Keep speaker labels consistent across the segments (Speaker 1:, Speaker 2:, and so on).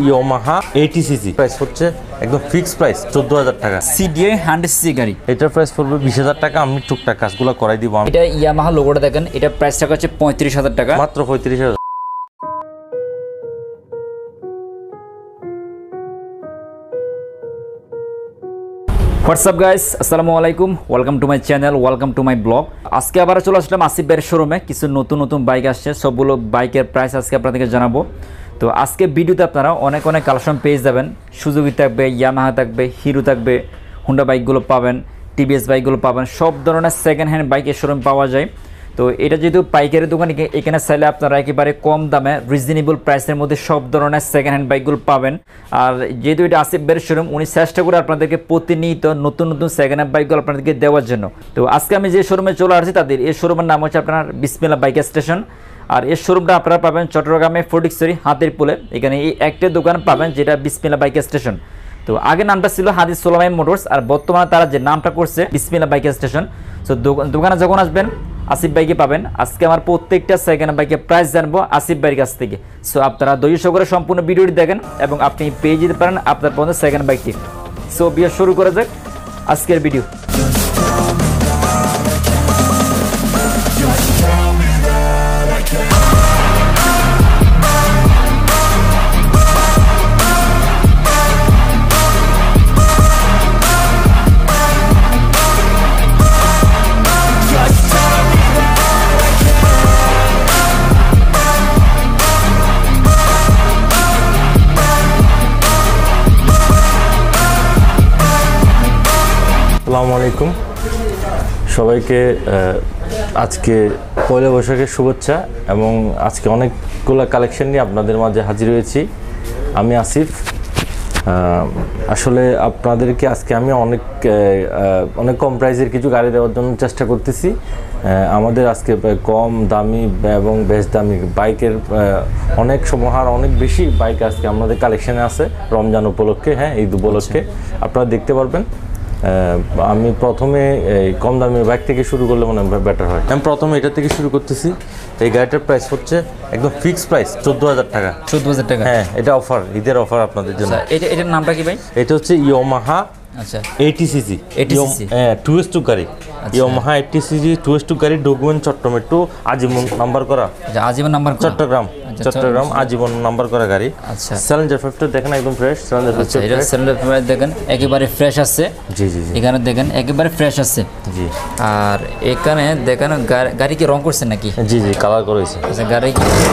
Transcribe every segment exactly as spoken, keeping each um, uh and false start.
Speaker 1: Yamaha আশি CC, price হচ্ছে একদম ফিক্সড প্রাইস চোদ্দ হাজার টাকা।
Speaker 2: সিডিআই হান্ড্রেড সিসি গাড়ি,
Speaker 1: এটার প্রাইস পড়বে বিশ হাজার টাকা। আমি টুকটাক কাজগুলো করাই দিব।
Speaker 2: এটা ইয়ামাহা লোগোটা দেখেন, এটা প্রাইস টাকা হচ্ছে পঁয়ত্রিশ হাজার টাকা,
Speaker 1: মাত্র পঁয়ত্রিশ হাজার।
Speaker 2: হোয়াটসঅ্যাপ গাইস, আসসালামু আলাইকুম, welcome to my channel, welcome to my blog. আজকে আবার চলে আসলাম আসিফ ভাইয়ের শোরুমে। কিছু নতুন নতুন বাইক আসছে, সবগুলো বাইকের প্রাইস আজকে আপনাদেরকে জানাবো। তো আজকে ভিডিওতে আপনারা অনেক অনেক কালেকশন পেয়ে যাবেন। সুজুকি থাকবে, ইয়ামাহা থাকবে, হিরো থাকবে, হুন্ডা বাইকগুলো পাবেন, টিভিএস বাইকগুলো পাবেন, সব ধরনের সেকেন্ড হ্যান্ড বাইকের শোরুম পাওয়া যায়। তো এটা যেহেতু পাইকারি দোকান, এখানে চাইলে আপনারা একেবারে কম দামে রিজনেবল প্রাইসের মধ্যে সব ধরনের সেকেন্ড হ্যান্ড বাইকগুলো পাবেন। আর যেহেতু এটা আসিফ ভাইয়ের শোরুম, উনি চেষ্টা করে আপনাদেরকে প্রতিনিয়ত নতুন নতুন সেকেন্ড হ্যান্ড বাইকগুলো আপনাদেরকে দেওয়ার জন্য। তো আজকে আমি যে শোরুমে চলে আসছি, তাদের এই শোরুমের নাম হচ্ছে আপনার বিসমিল্লাহ বাইক স্টেশন। আর এই শোরুমটা আপনারা পাবেন চট্টগ্রামে ফটিকছড়ি হাতির পুলে। এখানে এই একটা দোকান পাবেন যেটা বিসমিল্লাহ বাইক স্টেশন। তো আগে নামটা ছিল হাদিস সোলাইমান মোটরস, আর বর্তমানে তারা যে নামটা করছে বিসমিল্লাহ বাইক স্টেশন। তো দোকানে যখন আসবেন আসিফ বাইকে পাবেন। আজকে আমার প্রত্যেকটা সেকেন্ড বাইকের প্রাইস জানবো আসিফ ভাইয়ের কাছ থেকে। সো আপনারা ধৈর্য সহকারে সম্পূর্ণ ভিডিওটি দেখেন এবং আপনি পেয়ে যেতে পারেন আপনার পছন্দের সেকেন্ড বাইকটি। সো বিয়ে শুরু করা যাক আজকের ভিডিও।
Speaker 1: আসসালামু আলাইকুম সবাইকে। আজকে পয়লা বৈশাখের শুভেচ্ছা এবং আজকে অনেকগুলো কালেকশন নিয়ে আপনাদের মাঝে হাজির হয়েছি। আমি আসিফ। আসলে আপনাদেরকে আজকে আমি অনেক অনেক কম প্রাইসের কিছু গাড়ি দেওয়ার জন্য চেষ্টা করতেছি। আমাদের আজকে কম দামি এবং বেশ দামি বাইকের অনেক সমাহার, অনেক বেশি বাইক আজকে আমাদের কালেকশানে আছে রমজান উপলক্ষে, হ্যাঁ ঈদ উপলক্ষে। আপনারা দেখতে পারবেন। আমি প্রথমে এই কম দামের বাইক থেকে শুরু করলে মনে হয় বেটার হয়। আমি প্রথমে এটা থেকে শুরু করতেছি। এই গাড়িটার প্রাইস হচ্ছে একদম ফিক্সড প্রাইস চোদ্দ হাজার টাকা।
Speaker 2: চোদ্দ হাজার টাকা,
Speaker 1: হ্যাঁ এটা অফার, ঈদের অফার আপনাদের জন্য।
Speaker 2: এটা এটার নামটা কি ভাই? এটা
Speaker 1: হচ্ছে ইয়ামাহা
Speaker 2: আচ্ছা
Speaker 1: আশি সিসি, হ্যাঁ টু এস টু গাড়ি। ইয়ামাহা আশি সিসি টু এস টু গাড়ি, ডকুমেন্ট চট্টগ্রাম টু আজীবন নাম্বার করা।
Speaker 2: আজীবন নাম্বার
Speaker 1: চট্টগ্রাম চট্টগ্রাম আজীবন নাম্বার করা গাড়ি।
Speaker 2: আচ্ছা
Speaker 1: স্যালেঞ্জার ফাইভটা দেখেন একদম ফ্রেশ। স্যালেঞ্জার
Speaker 2: আচ্ছা, এটা স্যালেঞ্জার ফাইভ দেখেন একেবারে ফ্রেশ আছে।
Speaker 1: জি জি জি,
Speaker 2: এখানে দেখেন একেবারে ফ্রেশ আছে। জি, আর এখানে দেখেন গাড়ি কি রং করছেন নাকি?
Speaker 1: জি জি, কালার করেছে।
Speaker 2: আচ্ছা, গাড়ি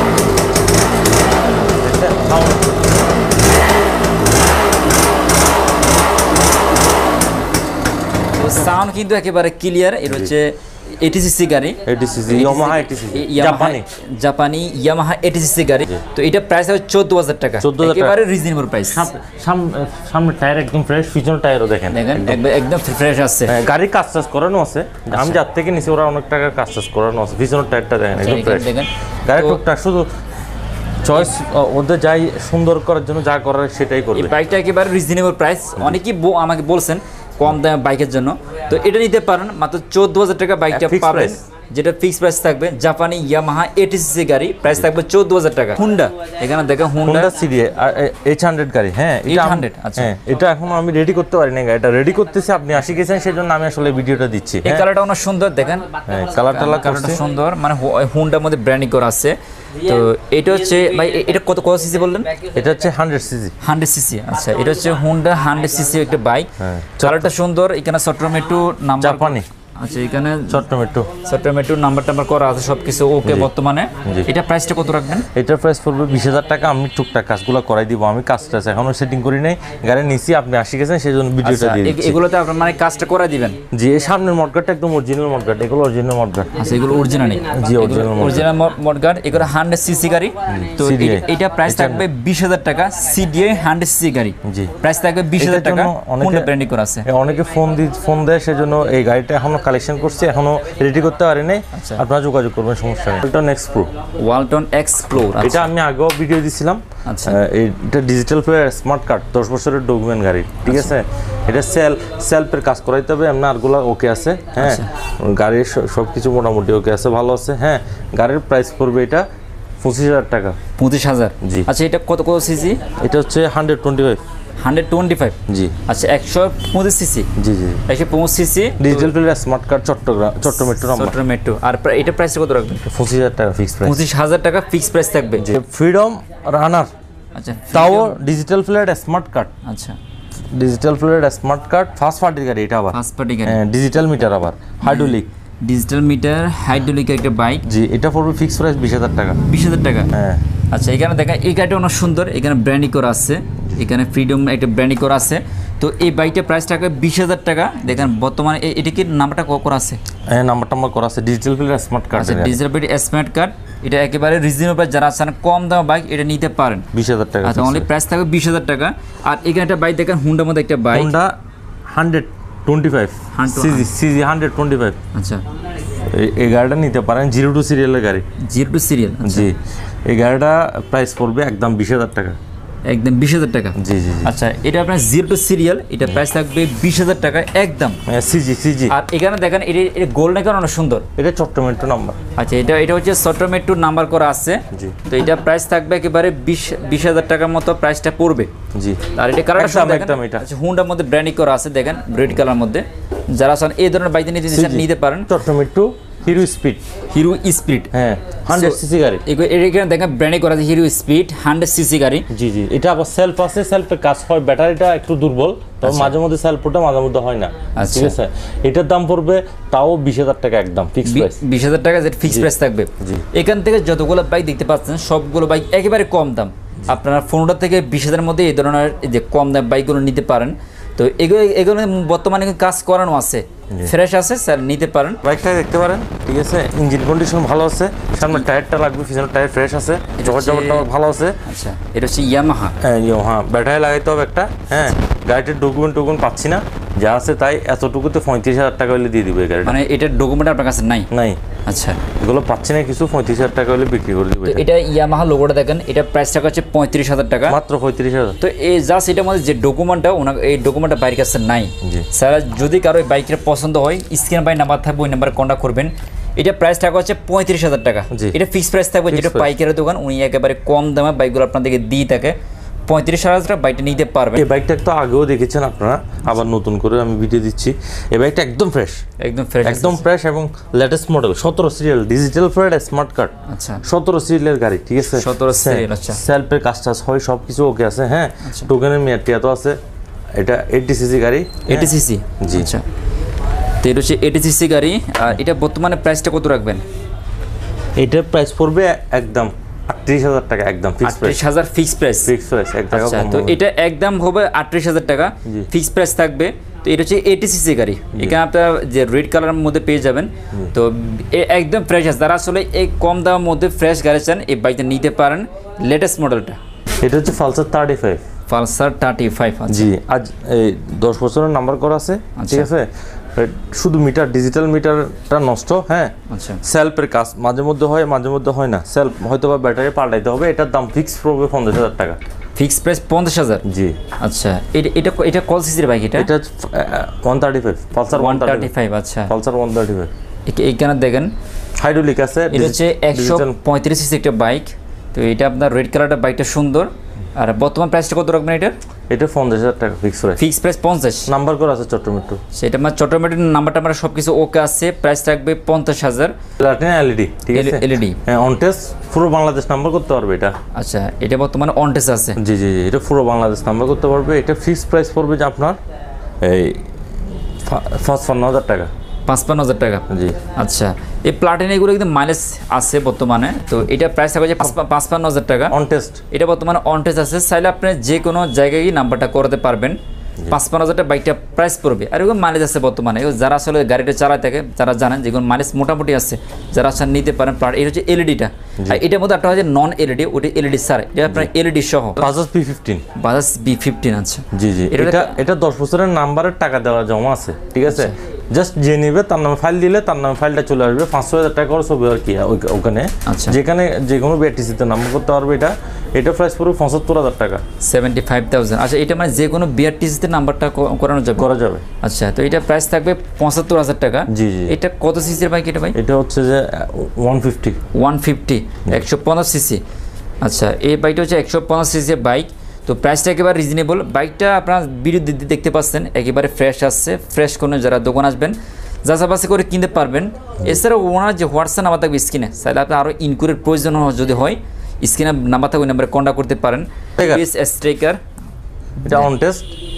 Speaker 2: সাউন্ড কিন্তু একেবারে ক্লিয়ার। এটা হচ্ছে আশি সিসি গাড়ি,
Speaker 1: আশি সিসি ইয়ামাহা আশি সিসি জাপানি
Speaker 2: জাপানি ইয়ামাহা আশি সিসি গাড়ি। তো এটা প্রাইস হবে চোদ্দ হাজার টাকা, একেবারে রিজনেবল প্রাইস।
Speaker 1: সামনে টায়ার একদম ফ্রেশ, পিছনের টায়ারও দেখেন
Speaker 2: দেখেন একদম ফ্রেশ আছে।
Speaker 1: গাড়ি কাজ টাজ করানো আছে। আমি যার থেকে নিছি ওরা অনেক টাকার কাজ টাজ করানো আছে। পিছনের টায়ারটা দেখেন একদম ফ্রেশ। দেখেন গাড়ি টুকটাক শুধু চয়েস ওদের যাই সুন্দর করার জন্য যা করার সেটাই করবে।
Speaker 2: এই বাইকটা একেবারে রিজনেবল প্রাইস। অনেকেই আমাকে বলছেন কম দামে বাইকের জন্য, তো এটা নিতে পারেন। মাত্র চোদ্দ হাজার টাকা বাইকটা পাবেন, যেটা ফিক্স প্রাইস থাকবে। জাপানি ইয়ামাহা আশি সিসি গাড়ি, প্রাইস থাকবে চোদ্দ হাজার টাকা। হুন্ডা এখানে দেখেন হুন্ডা সিরিয়ে
Speaker 1: এইট হান্ড্রেড গাড়ি। হ্যাঁ
Speaker 2: এইট হান্ড্রেড। আচ্ছা,
Speaker 1: এটা এখন আমি রেডি করতে পারি না, এটা রেডি করতেছি। আপনি আসি গেছেন সেজন্য আমি আসলে ভিডিওটা দিচ্ছি।
Speaker 2: এই কালারটা অনেক সুন্দর দেখেন,
Speaker 1: কালারটা
Speaker 2: কালারটা সুন্দর, মানে হুন্ডার মধ্যে ব্র্যান্ডিং করা আছে। তো এটা হচ্ছে ভাই, এটা কত কত সিসি বললেন?
Speaker 1: এটা হচ্ছে হান্ড্রেড সিসি।
Speaker 2: হান্ড্রেড সিসি, আচ্ছা। এটা হচ্ছে হুন্ডা হান্ড্রেড সিসি একটা বাইক। কালারটা সুন্দর। এখানে চট্টগ্রাম একটু নাম্বার
Speaker 1: জাপানি।
Speaker 2: আচ্ছা, এখানে
Speaker 1: চট্টগ্রাম একটু
Speaker 2: চট্টগ্রাম একটু নাম্বার টাম্বার করা আছে, সবকিছু ওকে বর্তমানে। এটা প্রাইসটা কত রাখবেন?
Speaker 1: এটার প্রাইস পড়বে বিশ হাজার টাকা। আমি টুকটাক কাজগুলো করাই দিব। আমি কাজটা এখনো সেটিং করি নাই, গাড়ি নিছি, আপনি আসি গেছেন সেই জন্য ভিডিওটা দিয়ে দিচ্ছি।
Speaker 2: এগুলোতে আপনার মানে কাজটা করা দিবেন?
Speaker 1: জি, এই সামনের মডগার্ডটা একদম অরিজিনাল মডগার্ড। এগুলো অরিজিনাল মডগার্ড।
Speaker 2: আচ্ছা, এগুলো অরিজিনালই?
Speaker 1: জি, অরিজিনাল
Speaker 2: অরিজিনাল মডগার্ড। এগুলো হান্ড্রেড সিসি গাড়ি। তো এটা প্রাইস থাকবে বিশ হাজার টাকা। সিডিআই হান্ড্রেড সিসি গাড়ি। জি, প্রাইস থাকবে বিশ হাজার টাকা। অনেকে ব্র্যান্ডিং করা আছে।
Speaker 1: অনেকে ফোন দি ফোন দেয়, সেজন্য এই গাড়িটা এখনো কালেকশন করছি, এখনো রেডি করতে পারি নাই। আপনারা যোগাযোগ করবেন, সমস্যা নেই। ওয়ালটন এক্সপ্লো।
Speaker 2: ওয়ালটন এক্সপ্লোর, এটা
Speaker 1: আমি আগেও ভিডিও দিছিলাম। আচ্ছা, এটা ডিজিটাল প্লেয়ার স্মার্ট কার্ড, দশ বছরের ডকুমেন্ট গাড়ি। ঠিক আছে, এটা সেল সেলফের কাজ করাইতে হবে। এমনি আরগুলো ওকে আছে। হ্যাঁ, গাড়ির সব কিছু মোটামুটি ওকে আছে, ভালো আছে। হ্যাঁ, গাড়ির প্রাইস পড়বে এটা পঁচিশ হাজার টাকা।
Speaker 2: পঁচিশ হাজার
Speaker 1: জি।
Speaker 2: আচ্ছা এটা কত কত সিসি?
Speaker 1: এটা হচ্ছে hundred twenty five.
Speaker 2: Hundred twenty five
Speaker 1: জি।
Speaker 2: আচ্ছা একশো পঁচিশ সিসি।
Speaker 1: জি জি।
Speaker 2: একশো পঁচিশ CC
Speaker 1: digital player smart card Chattogram Chattogram metro number.
Speaker 2: Chattogram metro. আর প্রা- এটা প্রাইস কত রাখবেন?
Speaker 1: পঁচিশ হাজার টাকা ফিক্স প্রাইস।
Speaker 2: পঁচিশ হাজার টাকা ফিক্স প্রাইস থাকবে।
Speaker 1: ফ্রিডম রানার,
Speaker 2: আচ্ছা
Speaker 1: তাও ডিজিটাল প্লেয়ার স্মার্ট কার্ড।
Speaker 2: আচ্ছা
Speaker 1: digital player smart card first পার্টির গাড়ি এটা আবার।
Speaker 2: ফার্স্ট পার্টি গাড়ি।
Speaker 1: ডিজিটাল মিটার আবার হাইড্রোলিক।
Speaker 2: ডিজিটাল মিটার হাইড্রোলিকের একটা বাইক।
Speaker 1: জি, এটা পড়বে ফিক্স প্রাইস বিশ হাজার টাকা।
Speaker 2: বিশ হাজার টাকা।
Speaker 1: হ্যাঁ।
Speaker 2: আচ্ছা এখানে দেখেন এই গাড়িটা অনেক সুন্দর, এখানে ব্র্যান্ডিং করা আছে, এখানে ফ্রিডম একটা ব্র্যান্ডিং করা আছে। তো এই বাইকটার প্রাইস টাকা বিশ হাজার টাকা। দেখেন বর্তমানে এ- এটা কি নাম্বারটা ক- করা আছে?
Speaker 1: হ্যাঁ, নাম্বার টাম্বার করা আছে ডিজিটাল প্লেয়ার স্মার্ট কার্ড।
Speaker 2: আচ্ছা ডিজিটাল স্মার্ট কার্ড, এটা একেবারে রিজনেবল, যারা আছেন কম দামে বাইক এটা নিতে পারেন।
Speaker 1: বিশ হাজার টাকা।
Speaker 2: আচ্ছা অনলি প্রাইস থাকবে বিশ হাজার টাকা। আর এখানে একটা বাইক দেখেন হুন্ডার মধ্যে একটা bike,
Speaker 1: Honda hundred twenty five CC CC hundred twenty five.
Speaker 2: আচ্ছা
Speaker 1: এই গাড়িটা নিতে পারেন, জিরো টু সিরিয়ালের গাড়ি।
Speaker 2: Zero two serial.
Speaker 1: জি, এই গাড়িটা প্রাইস পড়বে একদম বিশ হাজার টাকা।
Speaker 2: একদম বিশ হাজার টাকা।
Speaker 1: জি জি জি।
Speaker 2: আচ্ছা এটা আপনার জিরো টু সিরিয়াল, এটা প্রাইস থাকবে বিশ হাজার টাকা একদম।
Speaker 1: CG CG.
Speaker 2: আর এখানে দেখেন এটা এটা গোল্ড এখানে অনেক সুন্দর।
Speaker 1: এটা চট্টগ্রাম মেট্রো নাম্বার।
Speaker 2: আচ্ছা এটা এটা হচ্ছে চট্টগ্রাম মেট্রো নাম্বার করা আছে।
Speaker 1: জি।
Speaker 2: তো এটা প্রাইস থাকবে একেবারে বিশ বিশ হাজার টাকার মতো প্রাইসটা পড়বে।
Speaker 1: জি।
Speaker 2: আর এটা কালারটা
Speaker 1: একদম,
Speaker 2: দেখেন,
Speaker 1: একদম এটা।
Speaker 2: আচ্ছা হুন্ডার মধ্যে ব্র্যান্ডিং করা আছে, দেখেন রেড কালার মধ্যে। যারা চান এই ধরনের বাইক নিতে চান নিতে পারেন।
Speaker 1: Chattogram metro Hero speed.
Speaker 2: Hero speed.
Speaker 1: হ্যাঁ, হান্ড্রেড সিসি গাড়ি।
Speaker 2: এগো- এখানে দেখেন ব্র্যান্ডিং করা আছে হিরো স্পিড হান্ড্রেড সিসি গাড়ি।
Speaker 1: জি জি। এটা আবার সেলফ আছে, সেলফের কাজ হয়, ব্যাটারিটা একটু দুর্বল, তবে মাঝে মধ্যে সেলফ ওটা মাঝে মধ্যে হয় না।
Speaker 2: আচ্ছা।
Speaker 1: ঠিক আছে, এটার দাম পড়বে তাও বিশ হাজার টাকা একদম ফিক্স প্রাইস।
Speaker 2: বিশ হাজার টাকা যেটা ফিক্স প্রাইস থাকবে।
Speaker 1: জি।
Speaker 2: এখান থেকে যতগুলো বাইক দেখতে পাচ্ছেন সবগুলো বাইক একেবারে কম দাম। আপনারা পনেরো থেকে বিশ হাজারের মধ্যে এই ধরনের এই যে কম দাম বাইকগুলো নিতে পারেন। তো এগুলো এগুলো বর্তমানে কাজ করানো আছে, ফ্রেশ আছে, স্যার নিতে পারেন।
Speaker 1: বাইকটা দেখতে পারেন, ঠিক আছে, ইঞ্জিন কন্ডিশন ভালো আছে, সামনে টায়ারটা লাগবে, পিছনের টায়ার ফ্রেশ আছে, জগর জগরটা ভালো আছে।
Speaker 2: আচ্ছা এটা হচ্ছে ইয়ামাহা।
Speaker 1: হ্যাঁ ইয়ো, হ্যাঁ ব্যাটারি লাগাইতে হবে একটা। হ্যাঁ, গাড়িটির ডকুমেন্ট টকুমেন্ট পাচ্ছি না, যা আছে তাই এতটুকুতে পঁয়ত্রিশ হাজার টাকা হলে দিয়ে দিবে এই গাড়িটা।
Speaker 2: মানে এটার ডকুমেন্ট আপনার কাছে নাই?
Speaker 1: নাই।
Speaker 2: আচ্ছা
Speaker 1: এগুলো পাচ্ছি না কিছু, পঁয়ত্রিশ হাজার টাকা হলে বিক্রি করে দিবে।
Speaker 2: তো এটা ইয়ামাহা লোগোটা দেখেন, এটা প্রাইস টাকা হচ্ছে পঁয়ত্রিশ হাজার টাকা
Speaker 1: মাত্র পঁয়ত্রিশ হাজার।
Speaker 2: তো এই জাস্ট এটার মধ্যে যে ডকুমেন্টটা ওনার এই ডকুমেন্টটা বাইরের কাছে নাই।
Speaker 1: জি।
Speaker 2: স্যার যদি কারো এই বাইকের পছন্দ হয় স্ক্রিন বাই নাম্বার থাকবে, ওই নাম্বারে কন্ট্যাক্ট করবেন। এটা প্রাইস টাকা হচ্ছে পঁয়ত্রিশ হাজার টাকা।
Speaker 1: জি।
Speaker 2: এটা ফিক্স প্রাইস থাকবে, যেটা পাইকারের দোকান উনি একেবারে কম দামে বাইকগুলো আপনাদেরকে দিয়ে থাকে। পঁয়ত্রিশ হাজার টাকা বাইকটা নিতে পারবেন।
Speaker 1: এই বাইকটা তো আগেও দেখেছেন আপনারা, আবার নতুন করে আমি ভিডিও দিচ্ছি। এই বাইকটা একদম ফ্রেশ,
Speaker 2: একদম ফ্রেশ।
Speaker 1: একদম ফ্রেশ এবং লেটেস্ট মডেল, সতেরো serial digital player smart card.
Speaker 2: আচ্ছা
Speaker 1: সতেরো সিরিয়ালের গাড়ি, ঠিক আছে,
Speaker 2: সতেরো সিরিয়াল। আচ্ছা
Speaker 1: সেলফের কাজ টাজ হয়, সব কিছু ওকে আছে। হ্যাঁ, টোকেনের মেয়াদটিয়া তো আছে। এটা এইটি সিসি গাড়ি।
Speaker 2: Eighty CC.
Speaker 1: জি।
Speaker 2: আচ্ছা তো এটা হচ্ছে এইটি সিসি গাড়ি। আর এটা বর্তমানে প্রাইসটা কত রাখবেন?
Speaker 1: এটার প্রাইস পড়বে একদম আটত্রিশ হাজার টাকা একদম ফিক্স প্রাইস।
Speaker 2: আটত্রিশ হাজার ফিক্স প্রাইস।
Speaker 1: ফিক্স প্রাইস এক টাকা
Speaker 2: আচ্ছা
Speaker 1: কম
Speaker 2: তো
Speaker 1: হবে।
Speaker 2: এটা একদম হবে আটত্রিশ হাজার টাকা ফিক্স প্রাইস থাকবে। তো এটা হচ্ছে এইটি সিসি গাড়ি, এখানে আপনার যে রেড কালারের মধ্যে পেয়ে যাবেন। তো এ- একদম ফ্রেশ আছে, যারা আসলে এই কম দামের মধ্যে ফ্রেশ গাড়ি চান এই বাইকটা নিতে পারেন, লেটেস্ট মডেলটা।
Speaker 1: এটা হচ্ছে Pulsar thirty five.
Speaker 2: Pulsar thirty five.
Speaker 1: জি, আজ এই দশ বছরের নাম্বার করা আছে, ঠিক আছে। শুধু মিটার ডিজিটাল মিটারটা নষ্ট। হ্যাঁ,
Speaker 2: আচ্ছা
Speaker 1: সেলফের কাজ মাঝে মধ্যে হয়, মাঝে মধ্যে হয় না, সেলফ হয়তো বা ব্যাটারি পাল্টাইতে হবে। এটার দাম ফিক্স পড়বে পঞ্চাশ হাজার টাকা।
Speaker 2: ফিক্স প্রাইস পঞ্চাশ হাজার।
Speaker 1: জি।
Speaker 2: আচ্ছা এটা এটা এটা কল সিসির বাইক? এটা
Speaker 1: এটা one thirty five Pulsar one
Speaker 2: one
Speaker 1: thirty
Speaker 2: thirty five. আচ্ছা
Speaker 1: পালসার ওয়ান থার্টি ফাইভ।
Speaker 2: এইখানে দেখেন
Speaker 1: হাইড্রোলিক আছে।
Speaker 2: এটা হচ্ছে একশো পঁয়ত্রিশ সিসি একটা বাইক। তো এটা আপনার রেড কালারটা বাইকটা সুন্দর। আর বর্তমান প্রাইসটা কত রাখবেন এটার?
Speaker 1: এটা পঞ্চাশ হাজার টাকা ফিক্স প্রাইস।
Speaker 2: ফিক্স প্রাইস পঞ্চাশ।
Speaker 1: নাম্বার করা আছে চট্টগ্রাম মেট্রো।
Speaker 2: সেটা আমার চট্টগ্রামের নাম্বারটা আমার সব কিছু ওকে আছে, প্রাইস থাকবে পঞ্চাশ হাজার।
Speaker 1: প্লাটিনা এলইডি, ঠিক আছে,
Speaker 2: এলইডি।
Speaker 1: হ্যাঁ, অনটেস পুরো বাংলাদেশ নাম্বার করতে পারবে এটা।
Speaker 2: আচ্ছা এটা বর্তমানে অনটেস আছে।
Speaker 1: জি জি জি, এটা পুরো বাংলাদেশ নাম্বার করতে পারবে। এটা ফিক্স প্রাইস পড়বে যে আপনার এই পঁচপান্ন হাজার টাকা।
Speaker 2: পাঁচপান্ন হাজার টাকা।
Speaker 1: জি।
Speaker 2: আচ্ছা এই প্লাটিনা এগুলো কিন্তু মাইলেজ আছে বর্তমানে। তো এটা প্রাইস থাকবে যে পাঁচপান্ন হাজার টাকা
Speaker 1: অন টেস্ট।
Speaker 2: এটা বর্তমানে অনটেস আছে, চাইলে আপনি যে কোনো জায়গায় নাম্বারটা করাতে পারবেন। পাঁচপান্ন হাজার টাকা বাইকটা প্রাইস পড়বে। আর এগুলো মাইলেজ আছে বর্তমানে, যারা আসলে গাড়িটা চালায় থাকে যারা জানেন যেগুলো মাইলেজ মোটামুটি আছে, যারা আসলে নিতে পারেন। প্লাট এটা হচ্ছে এলইডিটা। আর এটার মধ্যে একটা হচ্ছে নন এলইডি, ওটা এলইডি স্যার, এটা আপনার এলইডি সহ।
Speaker 1: Bajaj B fifteen.
Speaker 2: Bajaj B fifteen. আচ্ছা
Speaker 1: জি জি, এটা এটা দশ বছরের নাম্বারের টাকা দেওয়া জমা আছে, ঠিক আছে। জাস্ট যে নিবে তার নামে ফাইল দিলে তার নামে ফাইলটা চলে আসবে, পাঁচশো হাজার টাকা খরচ হবে আর কি ওখানে।
Speaker 2: আচ্ছা,
Speaker 1: যেখানে যে কোনো বিআরটিসিতে নাম্বার করতে পারবে। এটা এটা প্রাইস পড়বে পঁচাত্তর হাজার টাকা,
Speaker 2: সেভেন্টি ফাইভ থাউজেন্ড। আচ্ছা, এটা মানে যে কোনো বিআরটিসিতে নাম্বারটা করানো যাবে?
Speaker 1: করা যাবে।
Speaker 2: আচ্ছা, তো এটা প্রাইস থাকবে পঁচাত্তর হাজার টাকা।
Speaker 1: জি জি।
Speaker 2: এটা কত সিসির বাইক এটা ভাই?
Speaker 1: এটা হচ্ছে যে ওয়ান ফিফটি
Speaker 2: ওয়ান ফিফটি একশো পঞ্চাশ সিসি। আচ্ছা, এই বাইকটা হচ্ছে একশো পঞ্চাশ সিসির বাইক। তো প্রাইসটা একেবারে রিজনেবল। বাইকটা আপনার ভিডিও দেখতে পাচ্ছেন একেবারে ফ্রেশ আসছে। ফ্রেশ কোনো যারা দোকান আসবেন যাচাবাসি করে কিনতে পারবেন। এছাড়াও ওনার যে হোয়াটসঅ্যাপ নাম্বার থাকবে স্ক্রিনে, তাহলে আপনি আরও ইনকোয়ারির প্রয়োজন যদি হয় স্ক্রিনে নাম্বার থাকবে, নাম্বারে কন্ট্যাক্ট করতে পারেন। স্ট্রাইকার
Speaker 1: এটা অন টেস্ট,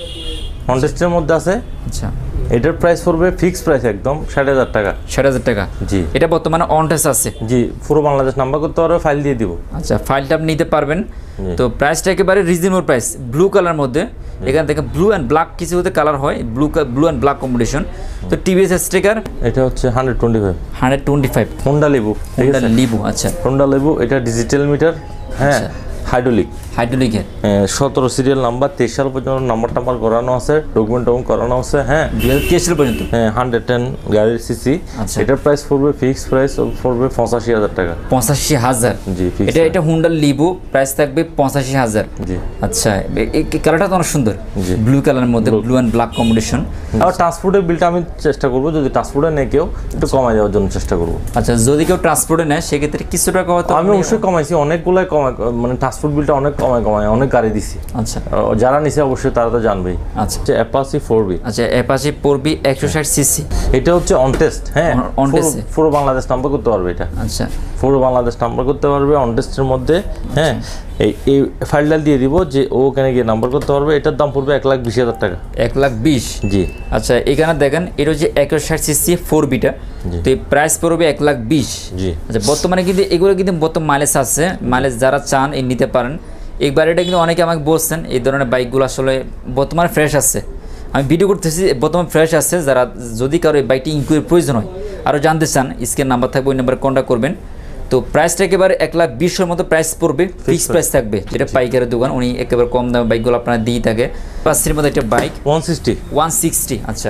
Speaker 1: অন টেস্টের মধ্যে আছে।
Speaker 2: আচ্ছা,
Speaker 1: এটার প্রাইস পড়বে ফিক্স প্রাইস একদম ষাট হাজার টাকা।
Speaker 2: ষাট হাজার টাকা
Speaker 1: জি।
Speaker 2: এটা বর্তমানে অন টেস্ট আছে?
Speaker 1: জি, পুরো বাংলাদেশ নাম্বার করতে পারবে, ফাইল দিয়ে দিব।
Speaker 2: আচ্ছা, ফাইলটা আপনি নিতে পারবেন। তো প্রাইসটা একেবারে রিজনেবল প্রাইস। ব্লু কালার মধ্যে, এখান থেকে ব্লু অ্যান্ড ব্ল্যাক কিছু হতে কালার হয়, blue blue and black combination. তো টিভিএস স্ট্রাইকার
Speaker 1: এটা হচ্ছে hundred twenty five
Speaker 2: hundred twenty five
Speaker 1: Honda Livo.
Speaker 2: Honda Livo. আচ্ছা,
Speaker 1: হোন্ডা লেবু। এটা ডিজিটাল মিটার, হ্যাঁ, হাইড্রোলিক।
Speaker 2: হাইড্রোলিকের
Speaker 1: সতেরো সিরিয়াল নাম্বার, তেইশ সাল পর্যন্ত নাম্বার টাম্বার করানো আছে, ডকুমেন্ট টকুমেন্ট করানো আছে। হ্যাঁ,
Speaker 2: দুই হাজার তেইশ সাল পর্যন্ত।
Speaker 1: হ্যাঁ, হান্ড্রেড টেন গাড়ির সিসি।
Speaker 2: আচ্ছা,
Speaker 1: এটার প্রাইস পড়বে ফিক্স প্রাইস পড়বে পঁচাশি হাজার টাকা।
Speaker 2: পঁচাশি হাজার
Speaker 1: জি,
Speaker 2: এটা এটা হুন্ডা লিবু, প্রাইস থাকবে পঁচাশি হাজার।
Speaker 1: জি।
Speaker 2: আচ্ছা, এই কালারটা তো অনেক সুন্দর, ব্লু কালারের মধ্যে ব্লু অ্যান্ড ব্ল্যাক কম্বিনেশন।
Speaker 1: আর ট্রান্সপোর্টের বিলটা আমি চেষ্টা করবো, যদি ট্রান্সপোর্টে নেই কেউ একটু কমাই দেওয়ার জন্য চেষ্টা করবো।
Speaker 2: আচ্ছা, যদি কেউ ট্রান্সপোর্টে নেয় সেক্ষেত্রে কিছু টাকা হয়তো
Speaker 1: আমি অবশ্যই কমাইছি, অনেকগুলাই কমাই, মানে ট্রান্সপোর্ট বিলটা অনেক কমায় কমায় অনেক গাড়ি দিছি।
Speaker 2: আচ্ছা,
Speaker 1: যারা নিছে অবশ্যই তারা তো জানবেই।
Speaker 2: আচ্ছা,
Speaker 1: অ্যাপাচি ফোর বি।
Speaker 2: আচ্ছা, অ্যাপাচি ফোর বি একশো ষাট সিসি।
Speaker 1: এটা হচ্ছে অন টেস্ট। হ্যাঁ,
Speaker 2: অন টেস্ট,
Speaker 1: পুরো বাংলাদেশ নাম্বার করতে পারবে এটা।
Speaker 2: আচ্ছা,
Speaker 1: পুরো বাংলাদেশ নাম্বার করতে পারবে অন টেস্টের মধ্যে। হ্যাঁ, এই এই ফাইলটা দিয়ে দিব যে ও ওখানে গিয়ে নাম্বার করতে পারবে। এটার দাম পড়বে এক লাখ বিশ হাজার টাকা।
Speaker 2: এক লাখ বিশ।
Speaker 1: জি।
Speaker 2: আচ্ছা, এখানে দেখেন এটা হচ্ছে একশো ষাট সিসি ফোর বিটা। তো এই প্রাইস পড়বে এক লাখ বিশ।
Speaker 1: জি।
Speaker 2: আচ্ছা, বর্তমানে কিন্তু এগুলো কিন্তু বর্তমান মাইলেজ আছে, মাইলেজ যারা চান এই নিতে পারেন। এই গাড়িটা কিন্তু অনেকে আমাকে বলছেন এই ধরনের বাইকগুলো আসলে বর্তমানে ফ্রেশ আছে। আমি ভিডিও করতেছি বর্তমানে ফ্রেশ আছে। যারা যদি কারো এই বাইকটি ইনকোয়ারির প্রয়োজন হয়, আরও জানতে চান, স্ক্রিন নাম্বার থাকবে, ওই নাম্বারে কন্ট্যাক্ট করবেন। তো প্রাইসটা একেবারে এক লাখ বিশের মতো প্রাইস পড়বে, ফিক্স প্রাইস থাকবে। যেটা পাইকারের দোকান, উনি একেবারে কম দামে বাইকগুলো আপনারা দিয়ে থাকে। পাঁচটির মধ্যে একটা bike
Speaker 1: one sixty
Speaker 2: one sixty. আচ্ছা,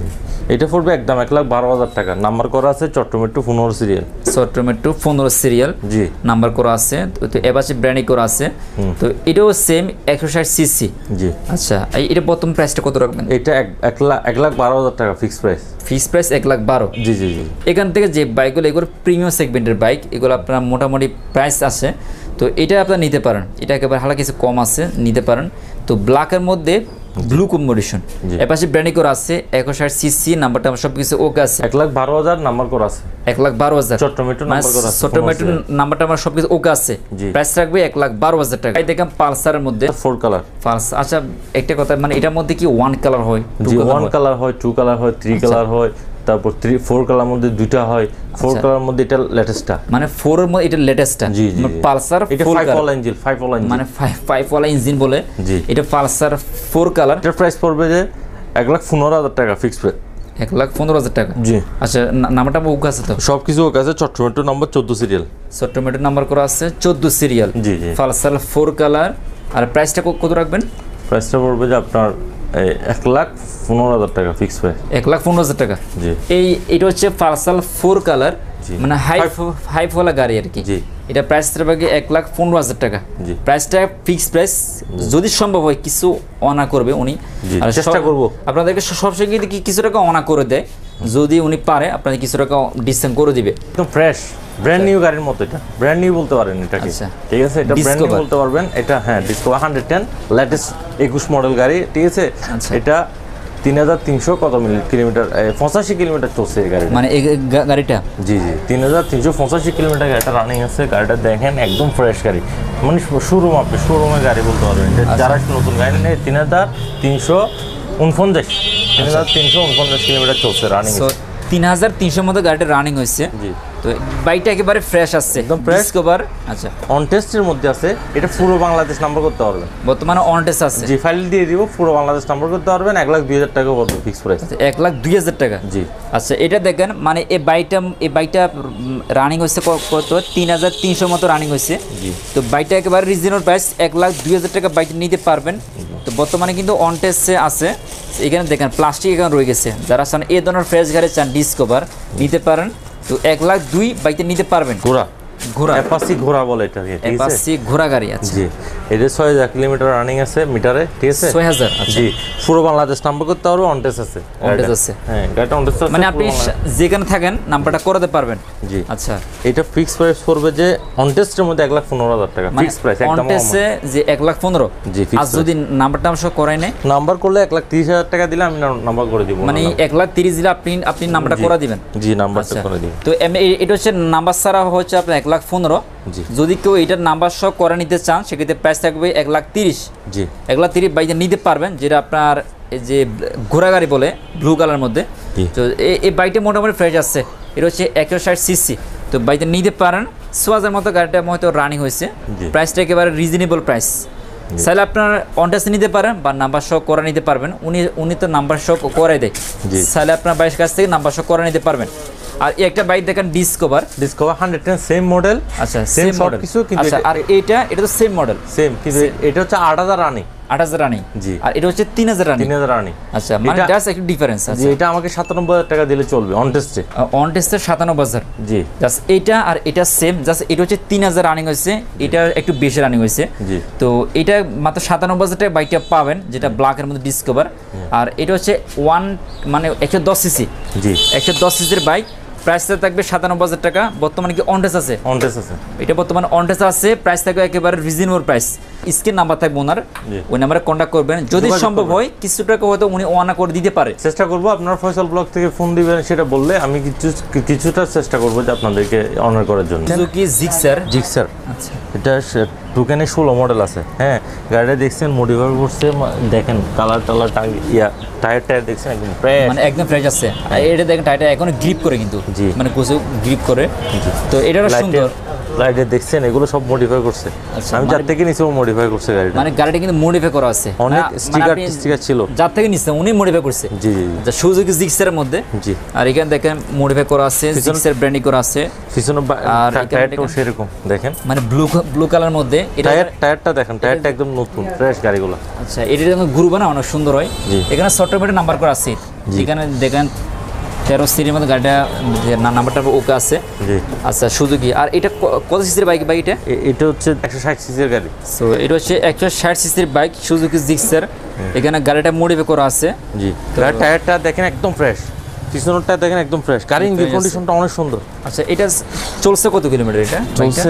Speaker 1: এটা পড়বে একদম এক লাখ বারো হাজার টাকা। নাম্বার করা আছে চট্টমেট্রো পনেরো সিরিয়াল।
Speaker 2: চট্টমেট্রো পনেরো সিরিয়াল। জি। নাম্বার করা আছে, তো অ্যাপাচি ব্র্যান্ডই করা আছে। তো এটাও সেম একশো ষাট সিসি।
Speaker 1: জি।
Speaker 2: আচ্ছা, এটা প্রথম প্রাইসটা কত রাখবেন?
Speaker 1: এটা এক লাখ এক লাখ বারো হাজার টাকা ফিক্স প্রাইস।
Speaker 2: ফিক্স প্রাইস এক লাখ বারো।
Speaker 1: জি জি জি।
Speaker 2: এখান থেকে যে বাইকগুলো, এগুলো প্রিমিয়াম সেগমেন্টের বাইক, এগুলো আপনার মোটামুটি প্রাইস আছে। তো এটা আপনারা নিতে পারেন, এটা একেবারে হালকা কিছু কম আছে, নিতে পারেন। তো ব্ল্যাকের মধ্যে ব্লু কম্বিনেশন, অ্যাপাচি ব্র্যান্ডিং করা আছে, একশো ষাট সিসি, নাম্বারটা সব কিছু ওকে আছে।
Speaker 1: এক লাখ বারো হাজার নাম্বার করা আছে।
Speaker 2: এক লাখ বারো হাজার
Speaker 1: চট্টমেট্রো নাম্বার করা আছে।
Speaker 2: চট্টমেট্রো নাম্বারটা আমার সব কিছু ওকে আছে। প্রাইস রাখবে এক লাখ বারো হাজার টাকা। এই দেখেন পালসারের মধ্যে
Speaker 1: ফোর কালার
Speaker 2: পালস। আচ্ছা, একটা কথা, মানে এটার মধ্যে কি ওয়ান কালার হয়?
Speaker 1: জি, ওয়ান কালার হয়, টু কালার হয়, থ্রি কালার হয়, তারপর থ্রি ফোর কালার মধ্যে দুইটা হয়। ফোর কালার মধ্যে এটা লেটেস্টটা,
Speaker 2: মানে ফোর এর মধ্যে এটা লেটেস্টটা।
Speaker 1: জি জি।
Speaker 2: পালসার
Speaker 1: এটা ফাইভ ওয়ালা ইঞ্জিন, ফাইভ ওয়ালা ইঞ্জিন,
Speaker 2: মানে ফাইভ ওয়ালা ইঞ্জিন বলে।
Speaker 1: জি।
Speaker 2: এটা পালসার ফোর কালার।
Speaker 1: এটার প্রাইস পড়বে যে এক লাখ পনেরো হাজার টাকা ফিক্স প্রাইস।
Speaker 2: এক লাখ পনেরো হাজার টাকা।
Speaker 1: জি।
Speaker 2: আচ্ছা, নাম্বারটা ওকে আছে তো?
Speaker 1: সব কিছু ওকে আছে। চট্টমেট্রো নাম্বার চোদ্দো সিরিয়াল।
Speaker 2: চট্টমেট্রো নাম্বার করা আছে, চোদ্দো সিরিয়াল।
Speaker 1: জি জি।
Speaker 2: Pulsar four colour. আর প্রাইসটা কত রাখবেন?
Speaker 1: প্রাইসটা পড়বে যে আপনার এক লাখ পনেরো হাজার টাকা ফিক্স প্রাইস।
Speaker 2: এক লাখ পনেরো হাজার টাকা।
Speaker 1: জি।
Speaker 2: এই এটা হচ্ছে পালসার ফোর কালার, মানে হাই হাইফ ওয়ালা গাড়ি আর কি।
Speaker 1: জি।
Speaker 2: এটা প্রাইসটা পাবে এক লাখ পনেরো হাজার টাকা।
Speaker 1: জি।
Speaker 2: প্রাইসটা ফিক্স প্রাইস, যদি সম্ভব হয় কিছু অনা করবে উনি।
Speaker 1: আর চেষ্টা করব
Speaker 2: আপনাদেরকে সবসময় কিন্তু কিছু টাকা অনা করে দেয়, যদি উনি পারে আপনাদের কিছু টাকা ডিসকাউন্ট করে দিবে।
Speaker 1: একদম ফ্রেশ ব্র্যান্ড নিউ গাড়ির মতো। এটা ব্র্যান্ড নিউ বলতে পারেন এটাকে।
Speaker 2: আচ্ছা,
Speaker 1: ঠিক আছে, এটা ব্র্যান্ড নিউ বলতে পারবেন। এটা হ্যাঁ, ডিসকভার হান্ড্রেড টেন লেটেস্ট একুশ মডেল গাড়ি। ঠিক আছে, এটা তিন হাজার তিনশো কত কিলোমিটার, পঁচাশি কিলোমিটার চলছে এই গাড়ি,
Speaker 2: মানে এই গাড়িটা।
Speaker 1: জি জি, তিন হাজার তিনশো পঁচাশি কিলোমিটার গাড়িটা রানিং আছে। গাড়িটা দেখেন একদম ফ্রেশ গাড়ি, মানে শোরুম, আপনি শোরুমের গাড়ি বলতে পারবেন। যারা নতুন গাড়ি নেই, তিন হাজার তিনশো উনপঞ্চাশ তিন হাজার তিনশো উনপঞ্চাশ কিলোমিটার চলছে রানিং।
Speaker 2: তিন হাজার তিনশোর মতো গাড়িটা রানিং হয়েছে।
Speaker 1: জি।
Speaker 2: তো বাইকটা একেবারে ফ্রেশ আসছে,
Speaker 1: একদম ফ্রেশ
Speaker 2: ডিসকভার। আচ্ছা,
Speaker 1: অন টেস্টের মধ্যে আছে। এটা পুরো বাংলাদেশ নাম্বার করতে পারবেন,
Speaker 2: বর্তমানে অন টেস্ট আছে।
Speaker 1: জি, ফাইল দিয়ে দিব, পুরো বাংলাদেশ নাম্বার করতে পারবেন। এক লাখ দুই হাজার টাকা পড়বে ফিক্স প্রাইস।
Speaker 2: এক লাখ দুই হাজার টাকা।
Speaker 1: জি।
Speaker 2: আচ্ছা, এটা দেখেন, মানে এই বাইকটা এই বাইকটা রানিং হয়েছে কত? তিন হাজার তিনশোর মতো রানিং হয়েছে।
Speaker 1: জি।
Speaker 2: তো বাইকটা একেবারে রিজনেবল প্রাইস, এক লাখ দুই হাজার টাকা বাইকটা নিতে পারবেন। তো বর্তমানে কিন্তু অন টেস্টে আছে, এখানে দেখেন প্লাস্টিক এখানে রয়ে গেছে, যারা চান এই ধরনের ফ্রেশ গাড়ি চান ডিসকভার নিতে পারেন। তো এক লাখ দুই বাইকে নিতে পারবেন।
Speaker 1: ঘোড়া
Speaker 2: ঘোড়া
Speaker 1: অ্যাপাচি ঘোড়া বলে এটা, ঠিক আছে?
Speaker 2: অ্যাপাচি ঘোড়া গাড়ি আছে।
Speaker 1: জি, এটা ছয় হাজার কিলোমিটার রানিং আছে মিটারে, ঠিক আছে?
Speaker 2: ছয় হাজার।
Speaker 1: জি, পুরো বাংলাদেশ নাম্বার করতে পারবো, অন টেস্ট আছে।
Speaker 2: অন টেস্ট আছে,
Speaker 1: হ্যাঁ, গাড়িটা অন টেস্ট আছে,
Speaker 2: মানে আপনি যেখানে থাকেন নাম্বারটা করাতে পারবেন।
Speaker 1: জি,
Speaker 2: আচ্ছা।
Speaker 1: এটা ফিক্স প্রাইস পড়বে যে অন টেস্টের মধ্যে এক লাখ পনেরো হাজার টাকা ফিক্স প্রাইস, একদম
Speaker 2: অন টেস্টে যে এক লাখ পনেরো।
Speaker 1: জি,
Speaker 2: আর যদি নাম্বারটা আমার সহ করাই নেই,
Speaker 1: নাম্বার করলে এক লাখ তিরিশ হাজার টাকা দিলে আমি নাম্বার করে দিব।
Speaker 2: মানে এক লাখ তিরিশ দিলে আপনি আপনি নাম্বারটা করে দিবেন।
Speaker 1: জি, নাম্বারটা করে দিব।
Speaker 2: তো এটা হচ্ছে নাম্বার ছাড়া হচ্ছে আপনার এক লাখ পনেরো।
Speaker 1: জি,
Speaker 2: যদি কেউ এটার নাম্বার সহ করে নিতে চান সেক্ষেত্রে প্রাইস থাকবে এক লাখ তিরিশ।
Speaker 1: জি, এক
Speaker 2: লাখ তিরিশ বাইকে নিতে পারবেন, যেটা আপনার এই যে ঘোড়া গাড়ি বলে ব্লু কালার মধ্যে। তো এই বাইকটা মোটামুটি ফ্রেশ আছে, এটা হচ্ছে একশো ষাট সিসি। তো বাইকটা নিতে পারেন, সোয়াজের মতো গাড়িটা হয়তো রানিং হয়েছে, প্রাইসটা একেবারে রিজনেবল প্রাইস। চাইলে আপনার অন টেস্ট নিতে পারেন বা নাম্বার শো করে নিতে পারবেন। উনি উনি তো নাম্বার শো করে দেয়, চাইলে আপনার বাইকের কাছ থেকে নাম্বার শো করে নিতে পারবেন। আর একটা বাইক দেখেন Discover,
Speaker 1: Discover hundred ten same model.
Speaker 2: আচ্ছা, সেম মডেল কিছু, কিন্তু আর এটা এটা তো সেম মডেল
Speaker 1: সেম, কিন্তু এটা হচ্ছে আট হাজার রানিং,
Speaker 2: আট হাজার রানিং।
Speaker 1: জি,
Speaker 2: আর এটা হচ্ছে তিন হাজার রানিং,
Speaker 1: তিন হাজার রানিং।
Speaker 2: আচ্ছা, মানে জাস্ট একটু ডিফারেন্স আছে।
Speaker 1: এটা আমাকে সাতানব্বই হাজার টাকা দিলে চলবে অন টেস্টে।
Speaker 2: অন টেস্টে সাতানব্বই হাজার।
Speaker 1: জি,
Speaker 2: জাস্ট এটা আর এটা সেম, জাস্ট এটা হচ্ছে তিন হাজার রানিং হয়েছে, এটা একটু বেশি রানিং হয়েছে।
Speaker 1: জি,
Speaker 2: তো এটা মাত্র সাতানব্বই হাজার টাকা বাইকটা পাবেন, যেটা ব্ল্যাকের মধ্যে ডিসকভার। আর এটা হচ্ছে ওয়ান মানে একশো দশ সিসি।
Speaker 1: জি,
Speaker 2: একশো দশ সিসির বাইক, প্রাইসটা থাকবে সাতানব্বই হাজার টাকা। বর্তমানে কি অন টেস্ট আছে?
Speaker 1: অন টেস্ট আছে,
Speaker 2: এটা বর্তমানে অন টেস্ট আছে, প্রাইস থাকবে একেবারে রিজনেবল প্রাইস। স্ক্রিন নাম্বার থাকবে ওনার, ওই নাম্বারে কন্ট্যাক্ট করবেন। যদি সম্ভব হয় কিছু টাকা হয়তো উনি ওয়ানা করে দিতে পারে,
Speaker 1: চেষ্টা করবো। আপনার ফয়সাল ব্লগ থেকে ফোন দিবেন, সেটা বললে আমি কিছু কিছুটা চেষ্টা করবো যে আপনাদেরকে অনার করার জন্য।
Speaker 2: Suzuki Gixxer.
Speaker 1: জিক্সার,
Speaker 2: আচ্ছা,
Speaker 1: এটা টুকেনে ষোলো মডেল আছে। হ্যাঁ, গাড়িটা দেখছেন মডিফাই করছে, দেখেন কালার টালার ইয়া টায়ার টায়ার দেখছেন একদম ফ্রেশ,
Speaker 2: মানে একদম ফ্রেশ আছে। আর এটা দেখেন টায়ারটা এখনো গ্রিপ করে, কিন্তু
Speaker 1: জি,
Speaker 2: মানে কোসে গ্রিপ করে। তো এটা সুন্দর
Speaker 1: লাইটে দেখছেন, এগুলো সব মডিফাই করছে। আমি যার থেকে নিচে মডিফাই করছে গাড়িটা,
Speaker 2: মানে গাড়িটা কিন্তু মডিফাই করা আছে,
Speaker 1: অনেক স্টিকার স্টিকার ছিল,
Speaker 2: যার থেকে নিচে উনি মডিফাই করছে।
Speaker 1: জি, জি,
Speaker 2: সুজুকি জিক্সারের মধ্যে।
Speaker 1: জি,
Speaker 2: আর এখানে দেখেন মডিফাই করা আছে, জিক্সার ব্র্যান্ডিং করা আছে
Speaker 1: পিছনে। আর টায়ারটাও সেরকম দেখেন, মানে
Speaker 2: ব্লু ব্লু কালার মধ্যে। এটা
Speaker 1: টায়ার টায়ারটা দেখেন, টায়ারটা একদম নতুন ফ্রেশ গাড়িগুলো।
Speaker 2: আচ্ছা, এটা ঘুরবো না, অনেক সুন্দর হয়। এখানে সফটওয়্যারে নাম্বার করা আছে, এখানে দেখেন তেরো সিরির মধ্যে গাড়িটা নাম্বারটা ওকে আছে। আচ্ছা, সুজুকি। আর এটা কত সিসির বাইক? বাইক এটা
Speaker 1: এটা হচ্ছে একশো ষাট সিসির গাড়ি।
Speaker 2: সো এটা হচ্ছে একশো ষাট সিসির বাইক, সুজুকি জিক্সার। এখানে গাড়িটা মডিফাই করা আছে।
Speaker 1: জি, টায়ারটা দেখেন একদম ফ্রেশ, পিছনেরটা দেখেন একদম ফ্রেশ, গাড়ির ইঞ্জিন কন্ডিশনটা অনেক সুন্দর।
Speaker 2: আচ্ছা, এটা চলছে কত কিলোমিটার? এটা
Speaker 1: চলছে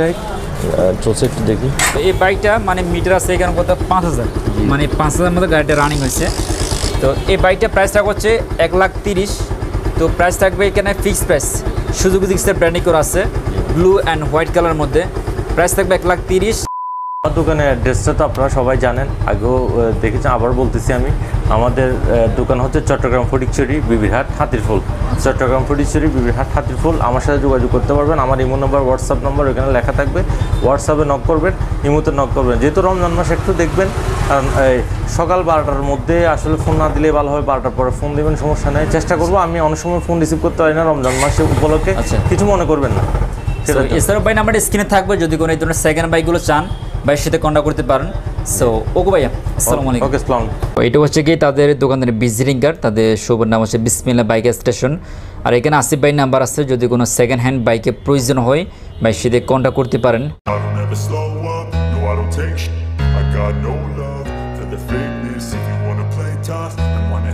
Speaker 1: চলছে একটু দেখি।
Speaker 2: তো এই বাইকটা মানে মিটার আছে এখানে কত, পাঁচ হাজার, মানে পাঁচ হাজার মধ্যে গাড়িটা রানিং হয়েছে। তো এই বাইকটা প্রাইসটা হচ্ছে এক লাখ তিরিশ। তো প্রাইস থাকবে এখানে fixed price, Suzuki Gixxer branding করা আছে ব্লু অ্যান্ড হোয়াইট কালার মধ্যে। প্রাইস থাকবে এক লাখ তিরিশ।
Speaker 1: আমার দোকানের অ্যাড্রেসটা তো আপনারা সবাই জানেন, আগেও দেখেছেন, আবার বলতেছি আমি। আমাদের দোকান হচ্ছে চট্টগ্রাম ফটিকছড়ি বিবিরহাট হাতিরফুল। চট্টগ্রাম ফটিকছড়ি বিবিরহাট হাতিরফুল। আমার সাথে যোগাযোগ করতে পারবেন। আমার ইমো নাম্বার, হোয়াটসঅ্যাপ নাম্বার ওখানে লেখা থাকবে। হোয়াটসঅ্যাপে নক করবেন, ইমোতে নক করবেন। যেহেতু রমজান মাস একটু দেখবেন, কারণ সকাল বারোটার মধ্যে আসলে ফোন না দিলে ভালো হয়, বারোটার পরে ফোন দেবেন, সমস্যা নেই। চেষ্টা করবো, আমি অনেক সময় ফোন রিসিভ করতে পারি না রমজান মাসে উপলক্ষে, কিছু মনে করবেন না।
Speaker 2: এছাড়াও ভাই নাম্বারটা স্ক্রিনে থাকবে, যদি কোনো এই ধরনের সেকেন্ড বাইকগুলো চান ভাইয়ের সাথে কন্ট্যাক্ট করতে পারেন। সো ওকে ভাইয়া, আসসালামু আলাইকুম।
Speaker 1: ওকে, আসসালাম।
Speaker 2: এটা হচ্ছে কি তাদের দোকানের ভিজিটিং কার্ড, তাদের শোরুমের নাম হচ্ছে বিসমিল্লাহ বাইক স্টেশন। আর এখানে আসিফ ভাই নাম্বার আছে, যদি কোনো সেকেন্ড হ্যান্ড বাইকে প্রয়োজন হয় ভাইয়ের সাথে কন্ট্যাক্ট করতে পারেন।
Speaker 3: I don't ever slow up, no I don't take sh- I got no love